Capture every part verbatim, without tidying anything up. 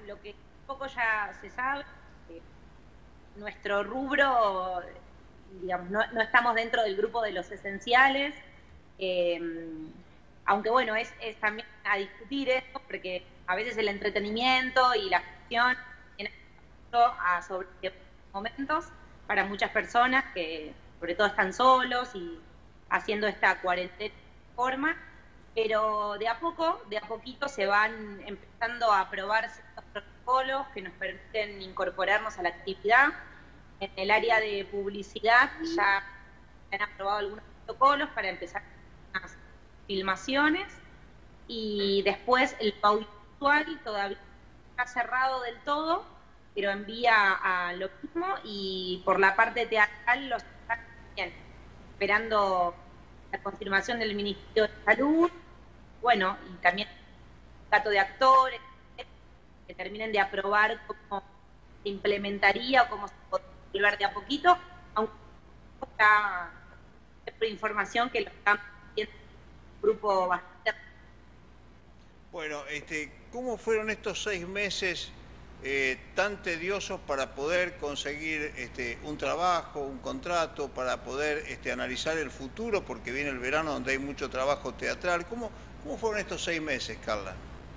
lo que un poco ya se sabe, eh, nuestro rubro, digamos, no, no estamos dentro del grupo de los esenciales, eh, aunque bueno, es, es también a discutir esto, porque a veces el entretenimiento y la ficción tienen a sobre momentos para muchas personas que sobre todo están solos y haciendo esta cuarentena de forma, pero de a poco, de a poquito se van empezando a aprobar ciertos protocolos que nos permiten incorporarnos a la actividad. En el área de publicidad ya se han aprobado algunos protocolos para empezar unas filmaciones, y después el audiovisual todavía está cerrado del todo, pero envía a lo mismo, y por la parte teatral los están bien, esperando la confirmación del Ministerio de Salud, bueno, y también el dato de actores, que terminen de aprobar cómo se implementaría o cómo se podría volver de a poquito, aunque está por información que lo están viendo un grupo bastante. Bueno, este, ¿cómo fueron estos seis meses eh, tan tediosos para poder conseguir este, un trabajo, un contrato, para poder este, analizar el futuro, porque viene el verano donde hay mucho trabajo teatral? ¿Cómo, cómo fueron estos seis meses, Carla?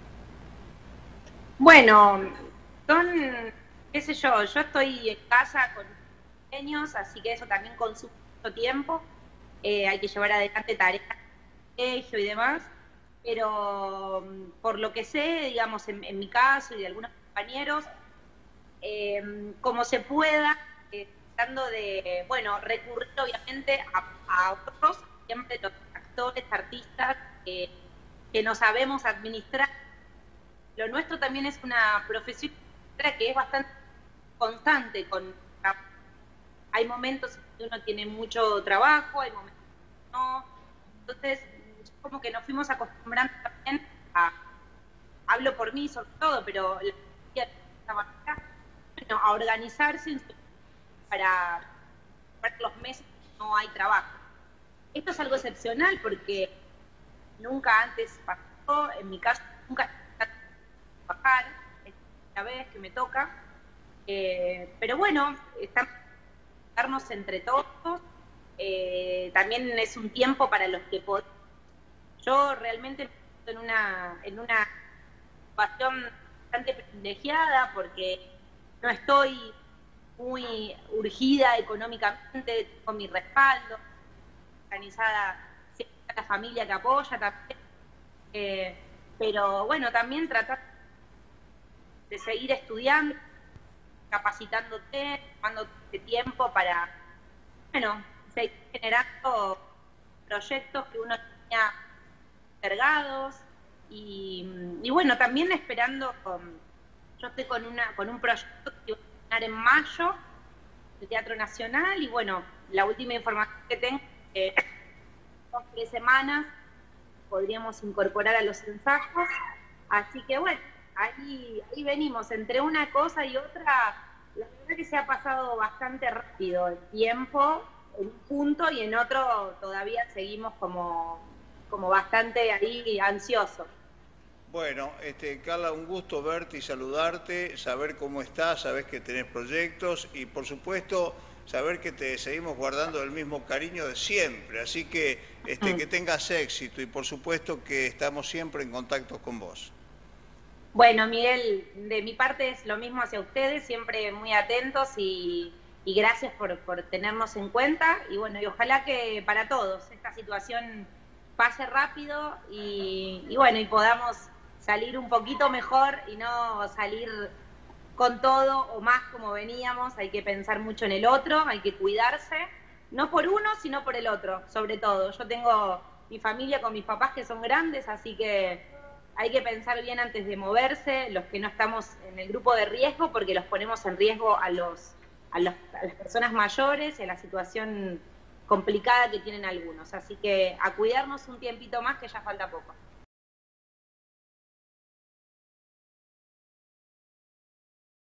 Bueno, son, qué sé yo, yo estoy en casa con niños, así que eso también consume mucho tiempo, eh, hay que llevar adelante tareas de colegio y demás, pero por lo que sé, digamos, en, en mi caso y de algunos compañeros, eh, como se pueda, eh, tratando de, bueno, recurrir obviamente a, a otros, siempre los actores, artistas, eh, que no sabemos administrar. Lo nuestro también es una profesión que es bastante constante. Con, hay momentos en que uno tiene mucho trabajo, hay momentos que no. Entonces, como que nos fuimos acostumbrando también a, hablo por mí sobre todo, pero la manera, bueno, a organizarse para, para los meses que no hay trabajo. Esto es algo excepcional porque nunca antes pasó, en mi caso nunca trabajar, es la vez que me toca, eh, pero bueno, estamos darnos entre todos, eh, también es un tiempo para los que podemos. Yo realmente me siento en una, en una situación bastante privilegiada porque no estoy muy urgida económicamente, con mi respaldo, organizada, siempre la familia que apoya también, eh, pero bueno, también tratar de seguir estudiando, capacitándote, tomándote tiempo para, bueno, seguir generando proyectos que uno tenía cargados, y, y bueno, también esperando, con, yo estoy con, una, con un proyecto que va a terminar en mayo, el Teatro Nacional, y bueno, la última información que tengo es que dos tres semanas podríamos incorporar a los ensayos, así que bueno, ahí, ahí venimos, entre una cosa y otra, la verdad que se ha pasado bastante rápido el tiempo, en un punto, y en otro todavía seguimos como, como bastante ahí ansiosos. Bueno, este, Carla, un gusto verte y saludarte, saber cómo estás, saber que tenés proyectos y por supuesto saber que te seguimos guardando el mismo cariño de siempre. Así que este, que tengas éxito y por supuesto que estamos siempre en contacto con vos. Bueno, Miguel, de mi parte es lo mismo hacia ustedes, siempre muy atentos, y, y gracias por, por tenernos en cuenta, y bueno, y ojalá que para todos esta situación pase rápido y, y bueno, y podamos salir un poquito mejor y no salir con todo o más como veníamos. Hay que pensar mucho en el otro, hay que cuidarse, no por uno, sino por el otro, sobre todo. Yo tengo mi familia con mis papás que son grandes, así que hay que pensar bien antes de moverse, los que no estamos en el grupo de riesgo, porque los ponemos en riesgo a, los, a, los, a las personas mayores y a la situación complicada que tienen algunos. Así que a cuidarnos un tiempito más, que ya falta poco.